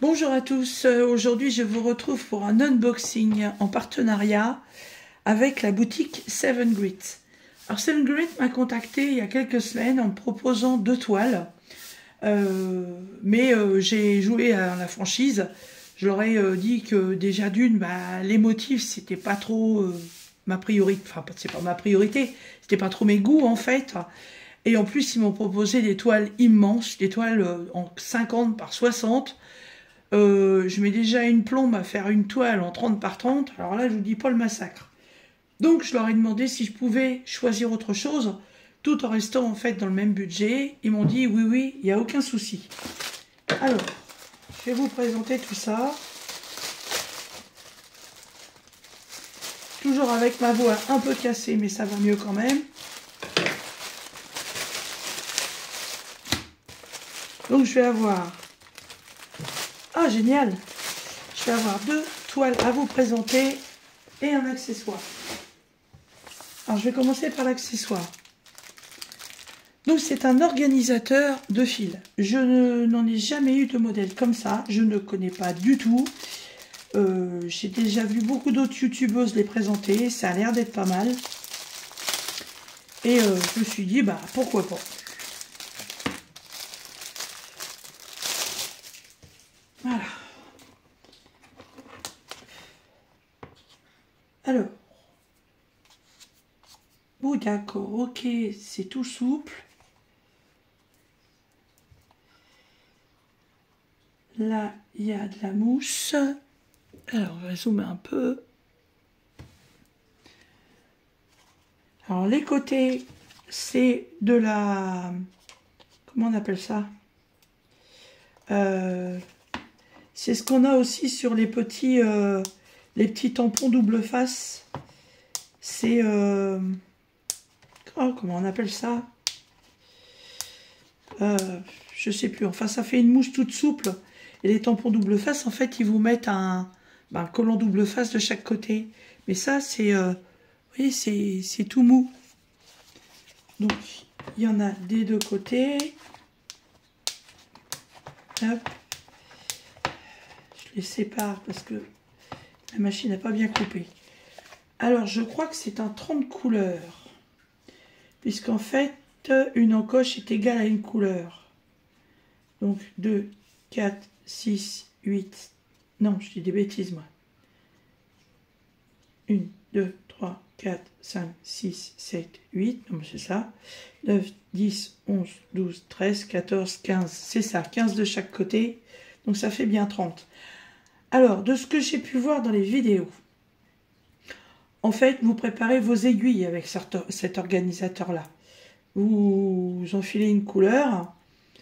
Bonjour à tous, aujourd'hui je vous retrouve pour un unboxing en partenariat avec la boutique Seven Grit. Alors Seven Grit m'a contacté il y a quelques semaines en me proposant 2 toiles, mais j'ai joué à la franchise. Je leur ai dit que déjà d'une, les motifs c'était pas trop ma priorité, enfin c'est pas ma priorité, c'était pas trop mes goûts en fait. Et en plus ils m'ont proposé des toiles immenses, des toiles en 50 par 60. Je mets déjà une plombe à faire une toile en 30 par 30, alors là je vous dis pas le massacre. Donc je leur ai demandé si je pouvais choisir autre chose, tout en restant en fait dans le même budget. Ils m'ont dit oui, il n'y a aucun souci. Alors, je vais vous présenter tout ça. Toujours avec ma voix un peu cassée, mais ça va mieux quand même. Donc je vais avoir... Ah, génial! Je vais avoir 2 toiles à vous présenter et un accessoire. Alors, je vais commencer par l'accessoire. Donc, c'est un organisateur de fils. Je n'en ai jamais eu de modèle comme ça. Je ne connais pas du tout. J'ai déjà vu beaucoup d'autres youtubeuses les présenter. Ça a l'air d'être pas mal. Et je me suis dit, pourquoi pas. Voilà. Alors. Oh d'accord, ok, c'est tout souple. Là, il y a de la mousse. Alors, on va zoomer un peu. Alors, les côtés, c'est de la... Comment on appelle ça? C'est ce qu'on a aussi sur les petits tampons double face. C'est... Oh, comment on appelle ça? Je sais plus. Enfin, ça fait une mousse toute souple. Et les tampons double face, en fait, ils vous mettent un collant double face de chaque côté. Mais ça, c'est... vous voyez, c'est tout mou. Donc, il y en a des deux côtés. Hop. Je les sépare parce que la machine n'a pas bien coupé. Alors, je crois que c'est un 30 couleurs. Puisqu'en fait, une encoche est égale à une couleur. Donc, 2, 4, 6, 8. Non, je dis des bêtises, moi. 1, 2, 3, 4, 5, 6, 7, 8. Non, mais c'est ça. 9, 10, 11, 12, 13, 14, 15. C'est ça, 15 de chaque côté. Donc, ça fait bien 30. Alors, de ce que j'ai pu voir dans les vidéos, en fait, vous préparez vos aiguilles avec cet organisateur-là. Vous enfilez une couleur,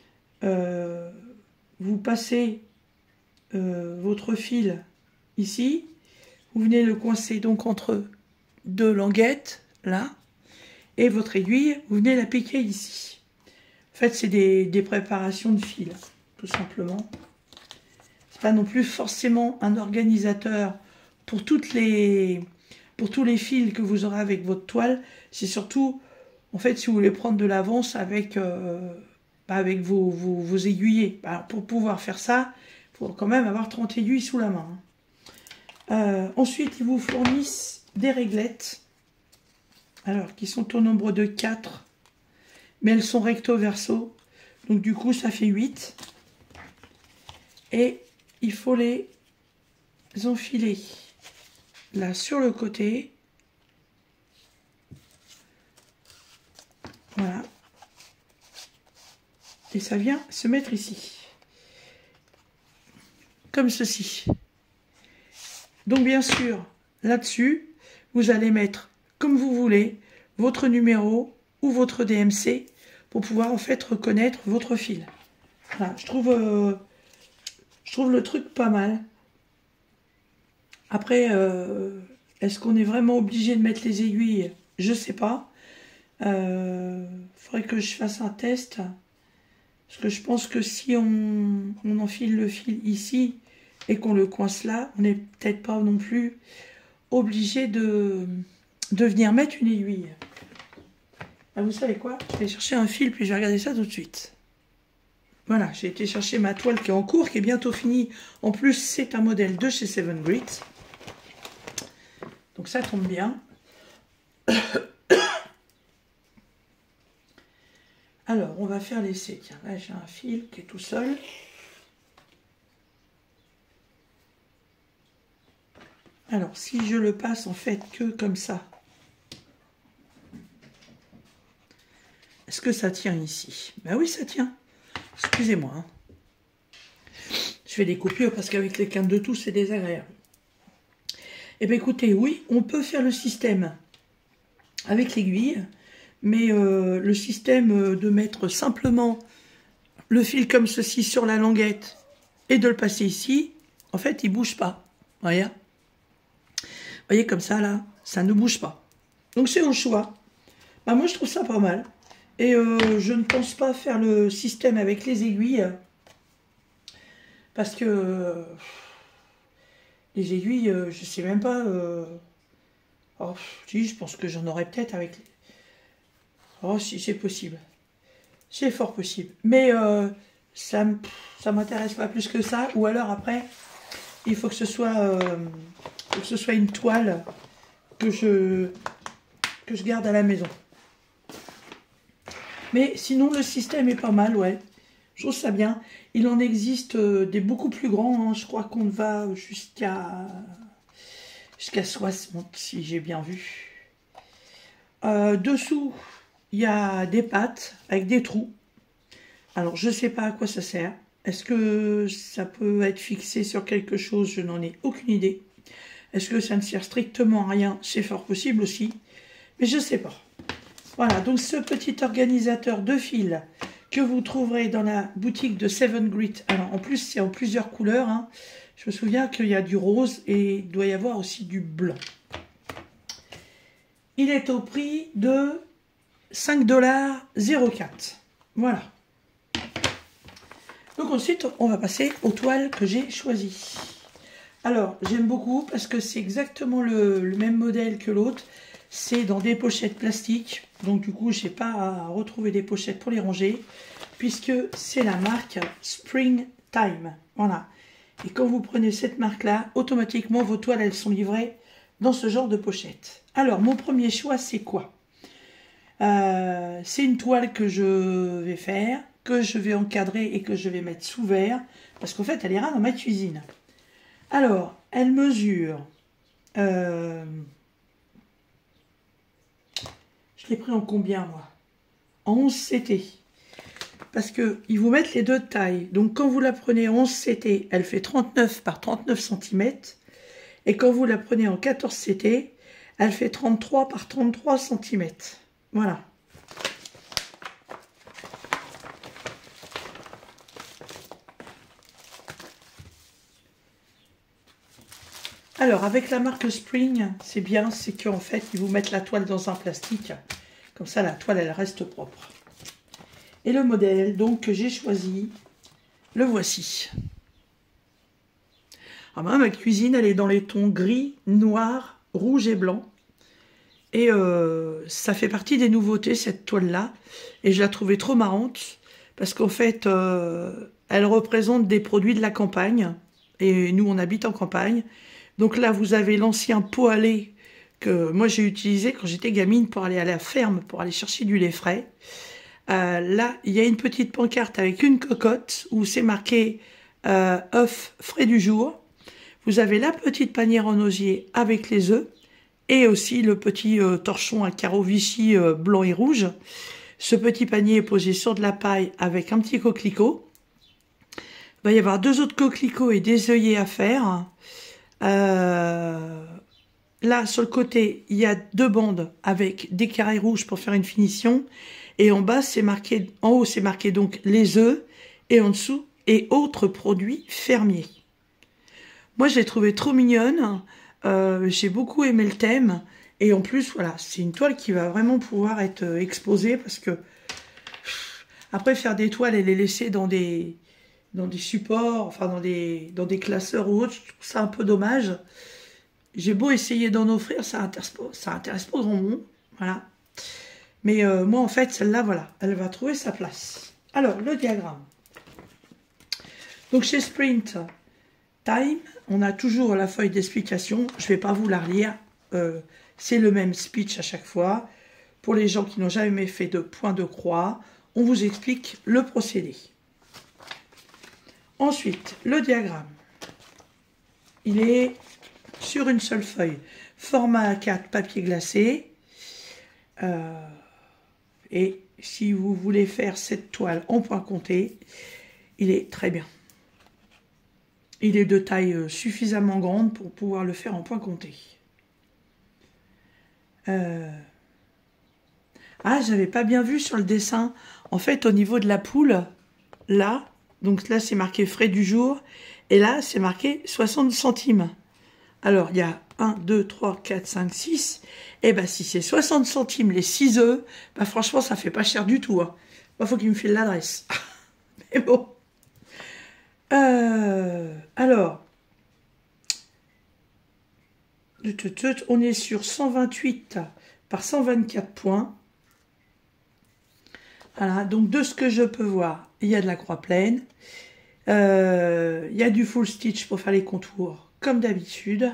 vous passez votre fil ici, vous venez le coincer donc entre 2 languettes, là, et votre aiguille, vous venez la piquer ici. En fait, c'est des préparations de fil, tout simplement. C'est pas non plus forcément un organisateur pour tous les fils que vous aurez avec votre toile. C'est surtout, en fait, si vous voulez prendre de l'avance avec vos aiguillés. Alors, pour pouvoir faire ça, il faut quand même avoir 30 aiguilles sous la main. Ensuite, ils vous fournissent des réglettes, alors qui sont au nombre de 4, mais elles sont recto verso. Donc du coup, ça fait 8. Et il faut les enfiler là sur le côté. Voilà. Et ça vient se mettre ici. Comme ceci. Donc bien sûr, là-dessus, vous allez mettre, comme vous voulez, votre numéro ou votre DMC pour pouvoir en fait reconnaître votre fil. Voilà, je trouve le truc pas mal. Après, est-ce qu'on est vraiment obligé de mettre les aiguilles? Je sais pas. Faudrait que je fasse un test. Parce que je pense que si on enfile le fil ici et qu'on le coince là, on n'est peut-être pas non plus obligé de venir mettre une aiguille. Vous savez quoi? Je vais chercher un fil puis je vais regarder ça tout de suite. Voilà, j'ai été chercher ma toile qui est en cours, qui est bientôt finie. En plus, c'est un modèle de chez Seven Grit. Donc ça tombe bien. Alors, on va faire l'essai. Tiens, là, j'ai un fil qui est tout seul. Alors, si je le passe en fait que comme ça, est-ce que ça tient ici? Ben oui, ça tient. Excusez-moi. Hein. Je fais des coupures parce qu'avec les cannes de tout, c'est désagréable. Eh bien, écoutez, oui, on peut faire le système avec l'aiguille, mais le système de mettre simplement le fil comme ceci sur la languette et de le passer ici, en fait, il ne bouge pas. Voyez, comme ça, là, ça ne bouge pas. Donc, c'est au choix. Bah, moi, je trouve ça pas mal. Et je ne pense pas faire le système avec les aiguilles. Parce que les aiguilles, je sais même pas. Oh, si, je pense que j'en aurais peut-être avec les... Oh, si, c'est possible. C'est fort possible. Mais ça m'intéresse pas plus que ça. Ou alors, après, il faut que ce soit une toile que je garde à la maison. Mais sinon, le système est pas mal, ouais. Je trouve ça bien. Il en existe des beaucoup plus grands. Hein. Je crois qu'on va jusqu'à 60, si j'ai bien vu. Dessous, il y a des pattes avec des trous. Alors, je ne sais pas à quoi ça sert. Est-ce que ça peut être fixé sur quelque chose? Je n'en ai aucune idée. Est-ce que ça ne sert strictement à rien? C'est fort possible aussi. Mais je ne sais pas. Voilà, donc ce petit organisateur de fils que vous trouverez dans la boutique de Seven Grit. Alors, en plus, c'est en plusieurs couleurs. Hein. Je me souviens qu'il y a du rose et il doit y avoir aussi du blanc. Il est au prix de 5,04 $. Voilà. Donc ensuite, on va passer aux toiles que j'ai choisies. Alors, j'aime beaucoup parce que c'est exactement le même modèle que l'autre. C'est dans des pochettes plastiques. Donc du coup, je n'ai pas à retrouver des pochettes pour les ranger. Puisque c'est la marque Springtime. Voilà. Et quand vous prenez cette marque-là, automatiquement, vos toiles, elles sont livrées dans ce genre de pochette. Alors, mon premier choix, c'est quoi? C'est une toile que je vais faire, que je vais encadrer et que je vais mettre sous verre. Parce qu'en fait, elle ira dans ma cuisine. Alors, elle mesure... Je l'ai pris en combien, moi? En 11 CT. Parce qu'ils vous mettent les deux de taille. Donc, quand vous la prenez en 11 CT, elle fait 39 par 39 cm. Et quand vous la prenez en 14 CT, elle fait 33 par 33 cm. Voilà. Alors, avec la marque Spring, c'est bien, c'est qu'en fait, ils vous mettent la toile dans un plastique. Comme ça, la toile, elle reste propre. Et le modèle, donc, que j'ai choisi, le voici. Alors, ma cuisine, elle est dans les tons gris, noir, rouge et blanc. Et ça fait partie des nouveautés, cette toile-là. Et je la trouvais trop marrante, parce qu'en fait, elle représente des produits de la campagne. Et nous, on habite en campagne. Donc là, vous avez l'ancien pot à lait que moi, j'ai utilisé quand j'étais gamine pour aller à la ferme, pour aller chercher du lait frais. Là, il y a une petite pancarte avec une cocotte où c'est marqué œufs frais du jour. Vous avez la petite panière en osier avec les œufs et aussi le petit torchon à carreaux Vichy blanc et rouge. Ce petit panier est posé sur de la paille avec un petit coquelicot. Il va y avoir 2 autres coquelicots et des œillets à faire. Là, sur le côté, il y a 2 bandes avec des carrés rouges pour faire une finition. Et en bas, c'est marqué, en haut, c'est marqué donc les œufs. Et en dessous, et autres produits fermiers. Moi, je l'ai trouvée trop mignonne. J'ai beaucoup aimé le thème. Et en plus, voilà, c'est une toile qui va vraiment pouvoir être exposée. Parce que, après, faire des toiles et les laisser dans des supports, enfin dans des classeurs ou autres, je trouve ça un peu dommage. J'ai beau essayer d'en offrir, ça intéresse pas grand monde, voilà. Mais moi, en fait, celle-là, voilà, elle va trouver sa place. Alors, le diagramme. Donc chez Sprint Time, on a toujours la feuille d'explication. Je ne vais pas vous la relire. C'est le même speech à chaque fois. Pour les gens qui n'ont jamais fait de point de croix, on vous explique le procédé. Ensuite, le diagramme. Il est sur une seule feuille. Format A4, papier glacé. Et si vous voulez faire cette toile en point compté, il est très bien. Il est de taille suffisamment grande pour pouvoir le faire en point compté. Ah, j'avais pas bien vu sur le dessin. En fait, au niveau de la poule, là, donc là, c'est marqué frais du jour. Et là, c'est marqué 60 centimes. Alors, il y a 1, 2, 3, 4, 5, 6. Et bien, si c'est 60 centimes les 6 œufs, bah, franchement, ça fait pas cher du tout. Hein. Bah, faut qu'il me file l'adresse. Mais bon. Alors, on est sur 128 par 124 points. Voilà, donc de ce que je peux voir, il y a de la croix pleine. Il y a du full stitch pour faire les contours, comme d'habitude.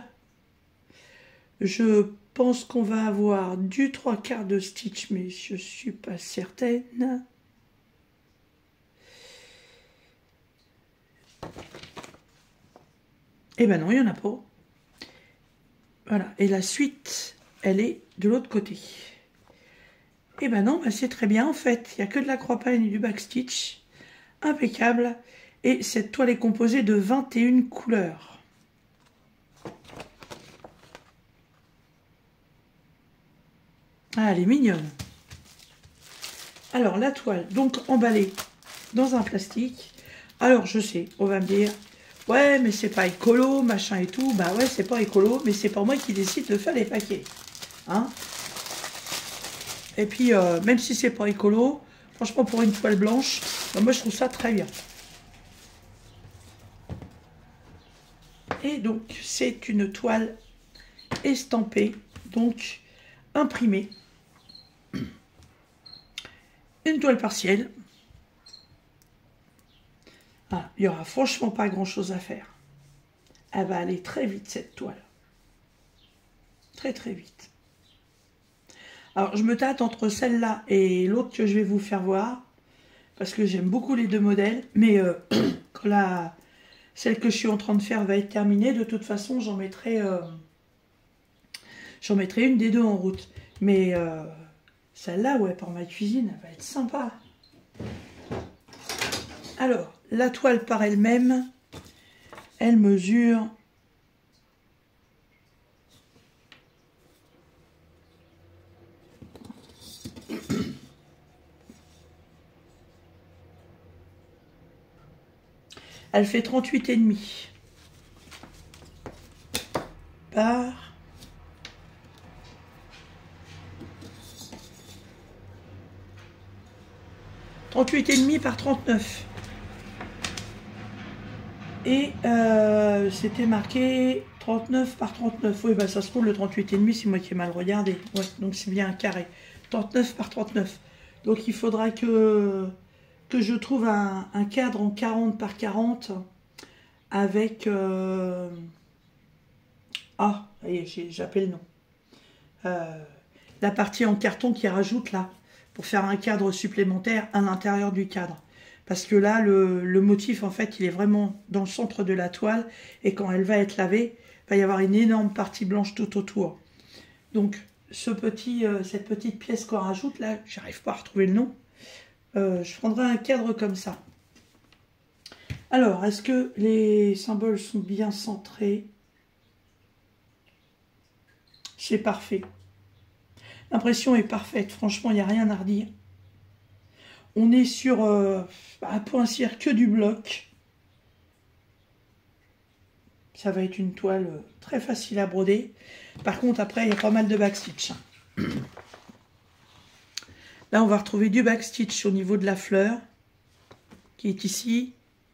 Je pense qu'on va avoir du 3/4 de stitch, mais je ne suis pas certaine. Eh ben non, il n'y en a pas. Voilà, et la suite, elle est de l'autre côté. Eh ben non, ben c'est très bien en fait. Il n'y a que de la croix pleine et du backstitch. Impeccable. Et cette toile est composée de 21 couleurs. Ah, elle est mignonne. Alors, la toile, donc emballée dans un plastique. Alors, je sais, on va me dire, ouais, mais c'est pas écolo, machin et tout. Bah ouais, c'est pas écolo, mais c'est pas moi qui décide de faire les paquets. Hein? Et puis, même si c'est pas écolo, franchement, pour une toile blanche, bah, moi, je trouve ça très bien. Et donc, c'est une toile estampée, donc imprimée. Une toile partielle. Ah, il n'y aura franchement pas grand-chose à faire. Elle va aller très vite, cette toile. Très, très vite. Alors, je me tâte entre celle-là et l'autre que je vais vous faire voir. Parce que j'aime beaucoup les deux modèles. Mais quand celle que je suis en train de faire va être terminée, de toute façon, j'en mettrai une des deux en route. Mais celle-là, ouais, pour ma cuisine, elle va être sympa. Alors, la toile par elle-même, elle mesure... Elle fait 38,5 par 38,5 par 39. Et c'était marqué 39 par 39. Oui, bah ça se trouve, le 38,5, c'est moi qui ai mal regardé. Ouais, donc c'est bien un carré. 39 par 39. Donc il faudra que je trouve un cadre en 40 par 40 avec... Ah, j'ai appelé le nom. La partie en carton qui rajoute là, pour faire un cadre supplémentaire à l'intérieur du cadre. Parce que là, le motif, en fait, il est vraiment dans le centre de la toile. Et quand elle va être lavée, il va y avoir une énorme partie blanche tout autour. Donc, cette petite pièce qu'on rajoute là, j'arrive pas à retrouver le nom. Je prendrai un cadre comme ça. Alors, est-ce que les symboles sont bien centrés? C'est parfait. L'impression est parfaite. Franchement, il n'y a rien à redire. On est sur, pour ainsi dire, que du bloc. Ça va être une toile très facile à broder. Par contre, après, il y a pas mal de backstitch. Là, on va retrouver du backstitch au niveau de la fleur, qui est ici.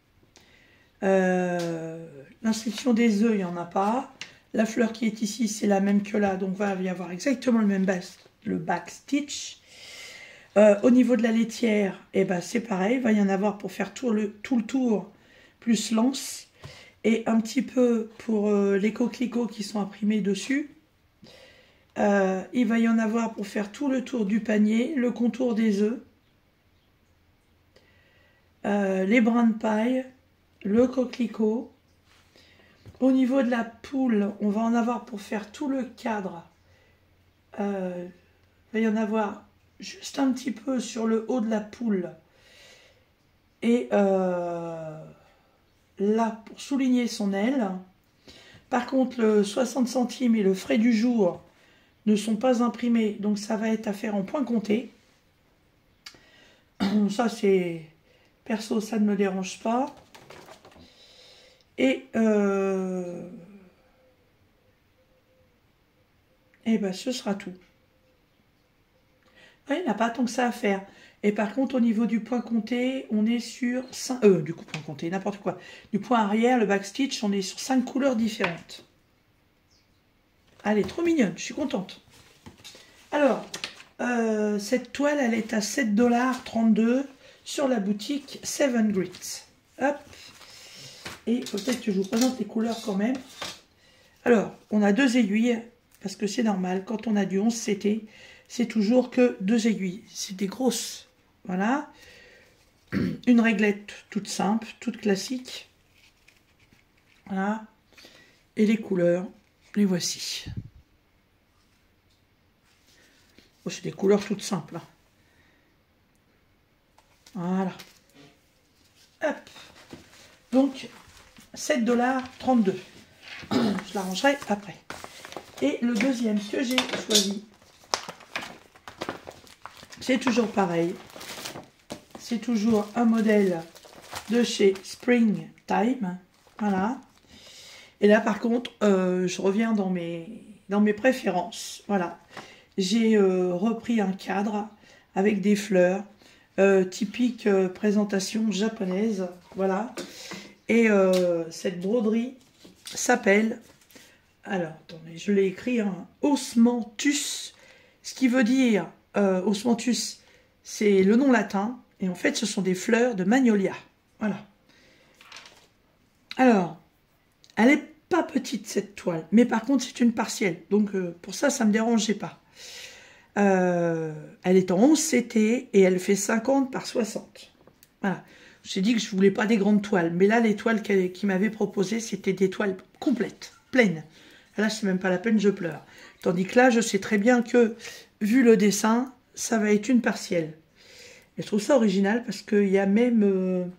L'inscription des œufs, il n'y en a pas. La fleur qui est ici, c'est la même que là. Donc, va y avoir exactement le même backstitch. Au niveau de la laitière, eh ben, c'est pareil. Il va y en avoir pour faire tout le tour plus l'anse. Et un petit peu pour les coquelicots qui sont imprimés dessus. Il va y en avoir pour faire tout le tour du panier, le contour des œufs, les brins de paille, le coquelicot. Au niveau de la poule, on va en avoir pour faire tout le cadre. Il va y en avoir juste un petit peu sur le haut de la poule. Et là, pour souligner son aile. Par contre, le 60 centimes et le frais du jour ne sont pas imprimés, donc ça va être à faire en point compté. Ça, c'est... Perso, ça ne me dérange pas. Et ben, ce sera tout. Ouais, il n'y a pas tant que ça à faire. Et par contre, au niveau du point compté, on est sur 5... du coup, point compté, n'importe quoi. Du point arrière, le backstitch, on est sur 5 couleurs différentes. Elle est trop mignonne, je suis contente. Alors, cette toile, elle est à 7,32 $ sur la boutique Seven Grits. Hop. Et peut-être que je vous présente les couleurs quand même. Alors, on a 2 aiguilles, parce que c'est normal, quand on a du 11 CT, c'est toujours que 2 aiguilles. C'est des grosses. Voilà. Une réglette toute simple, toute classique. Voilà. Et les couleurs, les voici. Oh, c'est des couleurs toutes simples. Hein. Voilà. Hop. Donc, 7,32 $. Je l'arrangerai après. Et le deuxième que j'ai choisi, c'est toujours pareil. C'est toujours un modèle de chez Springtime. Voilà. Et là, par contre, je reviens dans mes préférences. Voilà. J'ai repris un cadre avec des fleurs, typique présentation japonaise. Voilà. Et cette broderie s'appelle, alors, attendez, je l'ai écrit, hein, Osmanthus, ce qui veut dire, Osmanthus, c'est le nom latin, et en fait, ce sont des fleurs de magnolia. Voilà. Alors, elle n'est pas petite, cette toile, mais par contre, c'est une partielle, donc pour ça, ça ne me dérangeait pas. Elle est en 11 CT, et elle fait 50 par 60. Voilà. J'ai dit que je voulais pas des grandes toiles, mais là, les toiles qu'il m'avait proposées, c'était des toiles complètes, pleines. Là, c'est même pas la peine, je pleure. Tandis que là, je sais très bien que, vu le dessin, ça va être une partielle. Et je trouve ça original parce qu'il y a même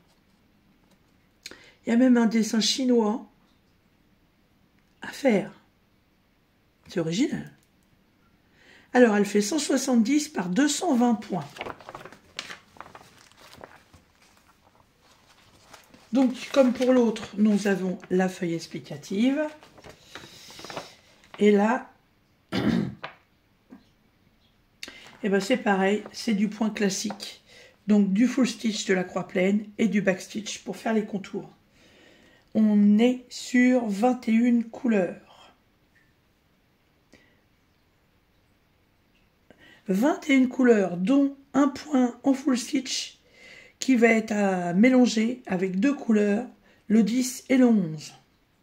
un dessin chinois à faire. C'est original. Alors, elle fait 170 par 220 points. Donc, comme pour l'autre, nous avons la feuille explicative. Et là, et ben c'est pareil, c'est du point classique. Donc, du full stitch de la croix pleine et du back stitch pour faire les contours. On est sur 21 couleurs. 21 couleurs, dont un point en full stitch qui va être à mélanger avec 2 couleurs, le 10 et le 11.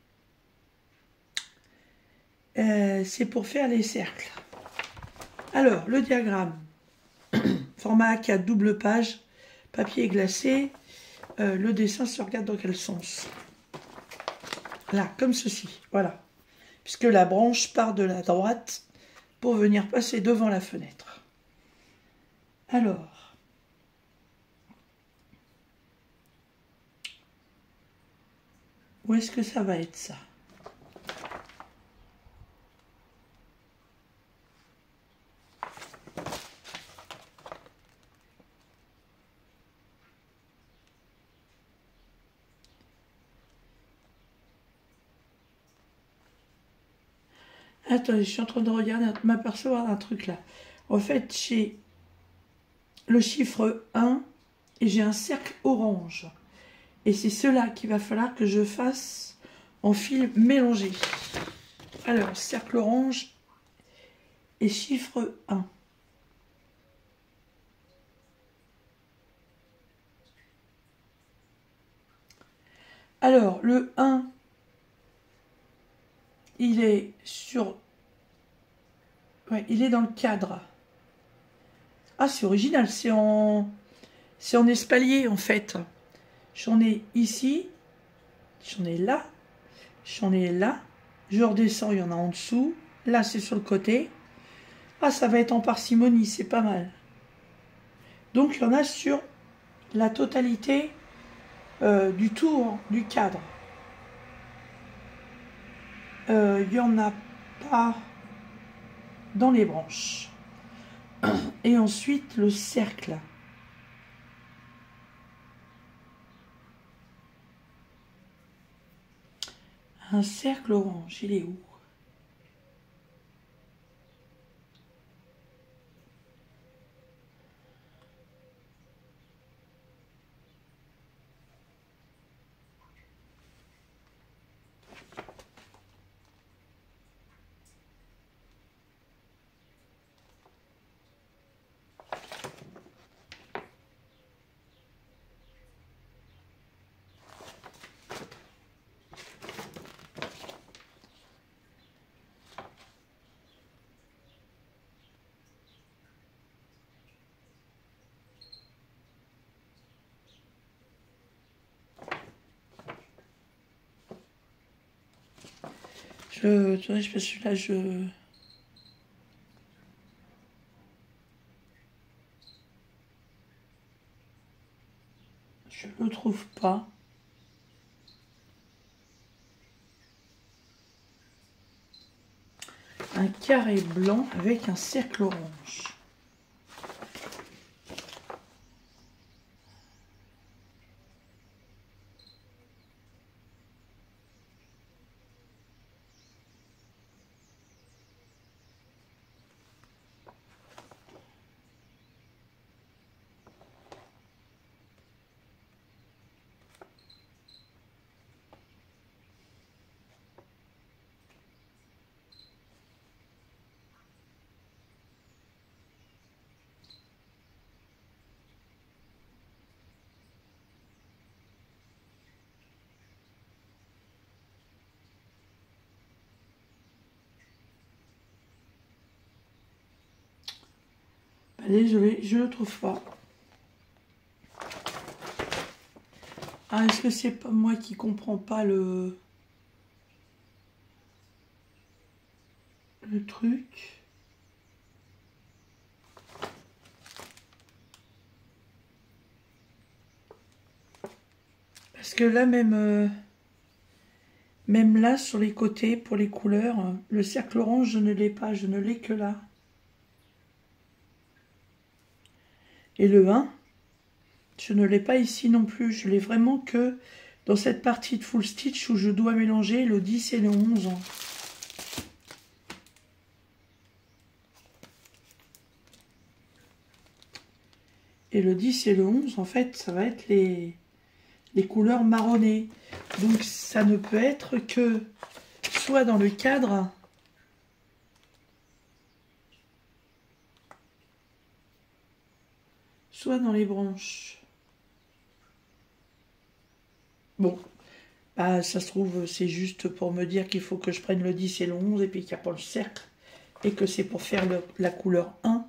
C'est pour faire les cercles. Alors, le diagramme, format A4, double page, papier glacé, le dessin se regarde dans quel sens? Là, comme ceci, voilà. Puisque la branche part de la droite pour venir passer devant la fenêtre. Alors, où est-ce que ça va être ça? Attendez, je suis en train de regarder, de m'apercevoir un truc là. En fait, j'ai le chiffre 1 et j'ai un cercle orange. Et c'est cela qu'il va falloir que je fasse en fil mélangé. Alors, cercle orange et chiffre 1. Alors, le 1, il est sur... Ouais, il est dans le cadre. Ah, c'est original, c'est en espalier, en fait. J'en ai ici, j'en ai là, j'en ai là. Je redescends, il y en a en dessous. Là, c'est sur le côté. Ah, ça va être en parcimonie, c'est pas mal. Donc, il y en a sur la totalité du tour du cadre. Il n'y en a pas dans les branches. Et ensuite, le cercle. Un cercle orange, il est où? Celui-là, je le trouve pas. Un carré blanc avec un cercle orange. Bah, désolé, je le trouve pas. Ah, est-ce que c'est pas moi qui comprends pas le truc? Parce que là, même là, sur les côtés, pour les couleurs, le cercle orange, je ne l'ai pas, je ne l'ai que là. Et le 1, je ne l'ai pas ici non plus, je l'ai vraiment que dans cette partie de full stitch où je dois mélanger le 10 et le 11. Et le 10 et le 11, en fait, ça va être les couleurs marronnées. Donc ça ne peut être que soit dans le cadre, soit dans les branches. Bon, bah, ça se trouve, c'est juste pour me dire qu'il faut que je prenne le 10 et le 11 et puis qu'il n'y a pas le cercle. Et que c'est pour faire la couleur 1.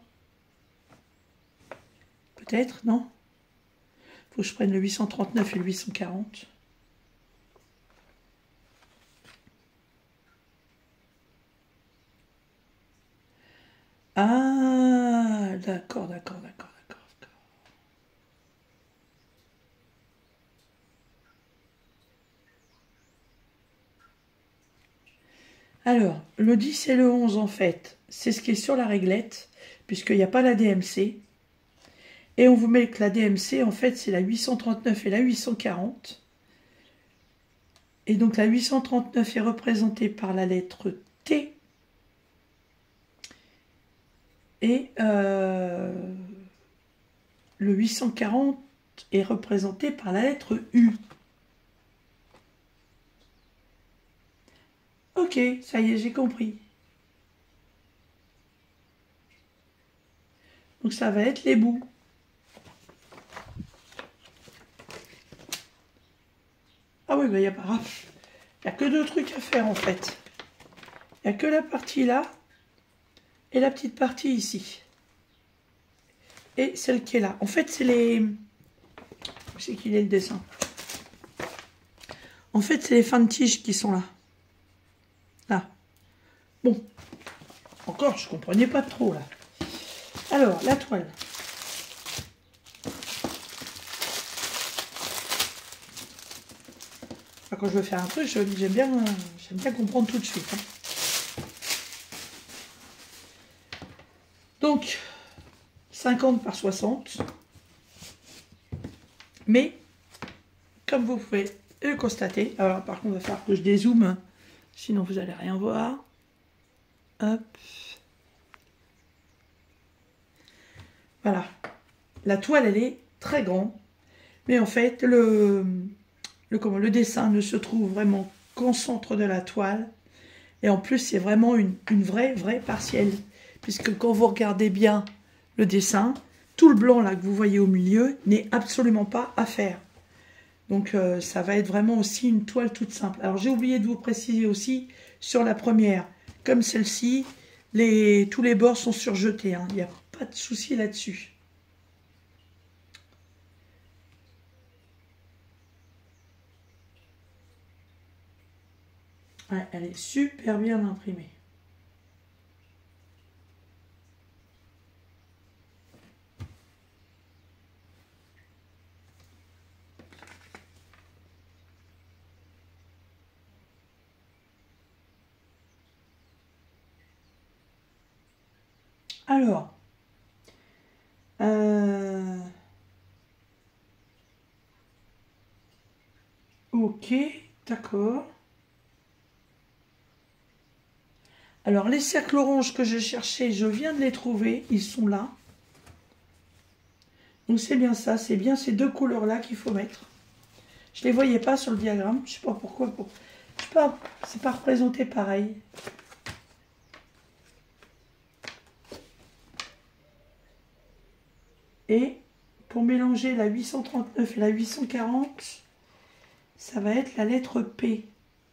Peut-être, non? Faut que je prenne le 839 et le 840. Ah, d'accord, d'accord, d'accord, d'accord. Alors, le 10 et le 11, en fait, c'est ce qui est sur la réglette, puisqu'il n'y a pas la DMC. Et on vous met que la DMC, en fait, c'est la 839 et la 840. Et donc, la 839 est représentée par la lettre T. Et le 840 est représenté par la lettre U. Ok, ça y est, j'ai compris. Donc ça va être les bouts. Ah oui, il n'y a pas... Il n'y a que deux trucs à faire en fait. Il n'y a que la partie là et la petite partie ici. Et celle qui est là. En fait, c'est les... Où c'est qu'il est le dessin? En fait, c'est les fins de tige qui sont là. Là. Bon. Encore, je ne comprenais pas trop là. Alors, la toile. Quand je veux faire un truc, j'aime bien comprendre tout de suite. Hein. Donc, 50 par 60. Mais, comme vous pouvez le constater, alors par contre, il va falloir que je dézoome, sinon vous n'allez rien voir. Hop. Voilà. La toile, elle est très grande. Mais en fait, le dessin ne se trouve vraiment qu'au centre de la toile. Et en plus, c'est vraiment une vraie partielle. Puisque quand vous regardez bien le dessin, tout le blanc là que vous voyez au milieu n'est absolument pas à faire. Donc ça va être vraiment aussi une toile toute simple. Alors j'ai oublié de vous préciser aussi sur la première, comme celle-ci, tous les bords sont surjetés. Hein. Il n'y a pas de souci là-dessus. Ouais, elle est super bien imprimée. Alors, ok, d'accord. Alors, les cercles orange que je cherchais, je viens de les trouver, ils sont là. Donc, c'est bien ça, c'est bien ces deux couleurs-là qu'il faut mettre. Je ne les voyais pas sur le diagramme, je ne sais pas pourquoi. Je sais pas, c'est pas représenté pareil. Et pour mélanger la 839 et la 840, ça va être la lettre P.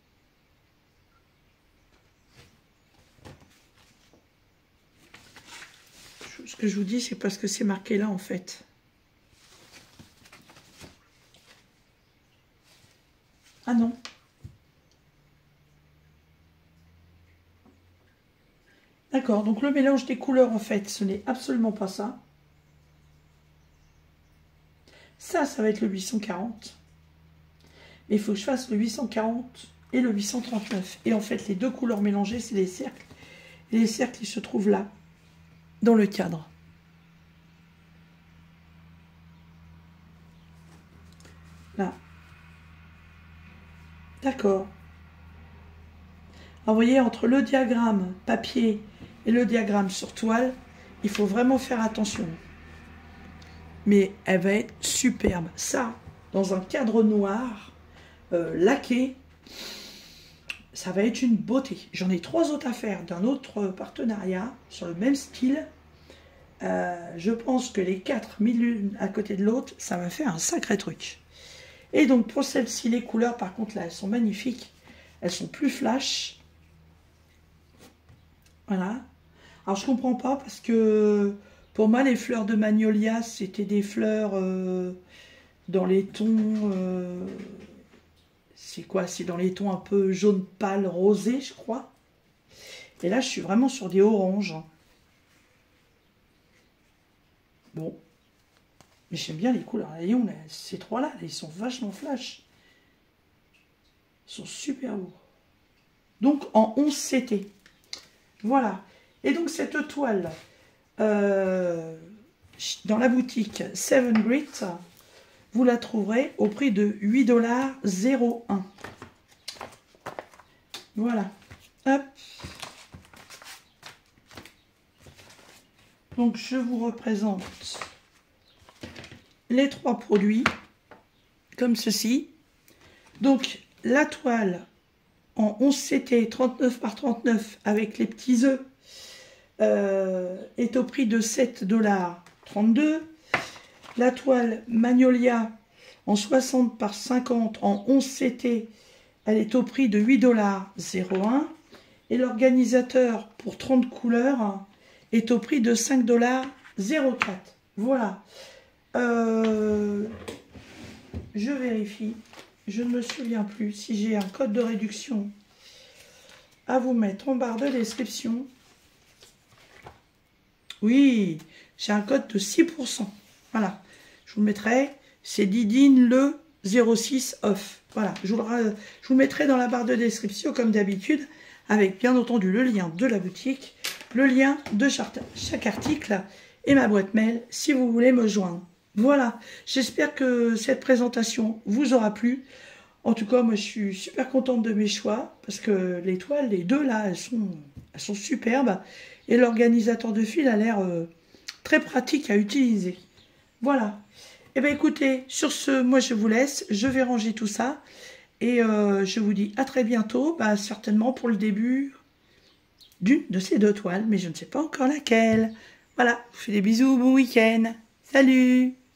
Ce que je vous dis, c'est parce que c'est marqué là en fait. Ah non. D'accord, donc le mélange des couleurs en fait, ce n'est absolument pas ça. Ça va être le 840. Mais il faut que je fasse le 840 et le 839. Et en fait, les deux couleurs mélangées, c'est les cercles. Et les cercles, ils se trouvent là, dans le cadre. Là. D'accord. Alors, vous voyez, entre le diagramme papier et le diagramme sur toile, il faut vraiment faire attention. Mais elle va être superbe. Ça, dans un cadre noir, laqué, ça va être une beauté. J'en ai 3 autres à faire d'un autre partenariat sur le même style. Je pense que les 4 mis l'une à côté de l'autre, ça va faire un sacré truc. Et donc pour celle-ci, les couleurs, par contre, là, elles sont magnifiques. Elles sont plus flash. Voilà. Alors je comprends pas parce que pour moi, les fleurs de magnolia, c'était des fleurs dans les tons... c'est quoi? C'est dans les tons un peu jaune pâle, rosé, je crois. Et là, je suis vraiment sur des oranges. Bon. Mais j'aime bien les couleurs. Voyons, ces trois-là, ils sont vachement flash. Ils sont super beaux. Donc, en 11 CT. Voilà. Et donc, cette toile, dans la boutique 7 Grit, vous la trouverez au prix de 8,01 $. Voilà. Hop. Donc, je vous représente les 3 produits, comme ceci. Donc, la toile en 11 CT, 39 par 39, avec les petits œufs, est au prix de 7,32 $. La toile Magnolia en 60 par 50 en 11 CT. Elle est au prix de 8,01 $. Et l'organisateur pour 30 couleurs est au prix de 5,04 $. Voilà. Je vérifie. Je ne me souviens plus si j'ai un code de réduction à vous mettre en barre de description. Oui, j'ai un code de 6%. Voilà. Je vous le mettrai. C'est Didine le 06 off. Voilà. Je vous mettrai dans la barre de description comme d'habitude, avec bien entendu le lien de la boutique, le lien de chaque article et ma boîte mail si vous voulez me joindre. Voilà, j'espère que cette présentation vous aura plu. En tout cas, moi je suis super contente de mes choix parce que les toiles, les deux là, elles sont superbes et l'organisateur de fil a l'air très pratique à utiliser. Voilà. Et bien écoutez, sur ce, moi je vous laisse, je vais ranger tout ça et je vous dis à très bientôt, certainement pour le début d'une de ces deux toiles, mais je ne sais pas encore laquelle. Voilà, je vous fais des bisous, bon week-end. Salut!